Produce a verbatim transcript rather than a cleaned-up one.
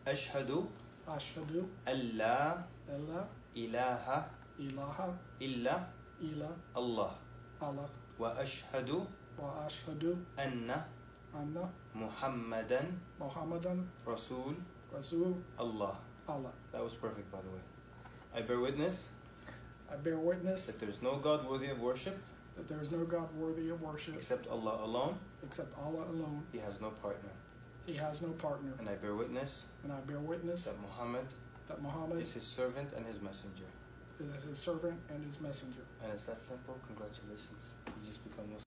Ashhadu Ashhadu alla alla ilaha ilaha illa illa Allah. Allah. Wa ashhadu Wa ashhadu anna anna Muhammadan Muhammadan Rasul Rasul Allah. Allah. That was perfect, by the way. I bear witness I bear witness that there is no God worthy of worship that there is no God worthy of worship except Allah alone. except Allah alone. He has no partner. He has no partner. And I bear witness And I bear witness that Muhammad that Muhammad is his servant and his messenger. is his servant and his messenger. And it's that simple. Congratulations. You just become Muslim.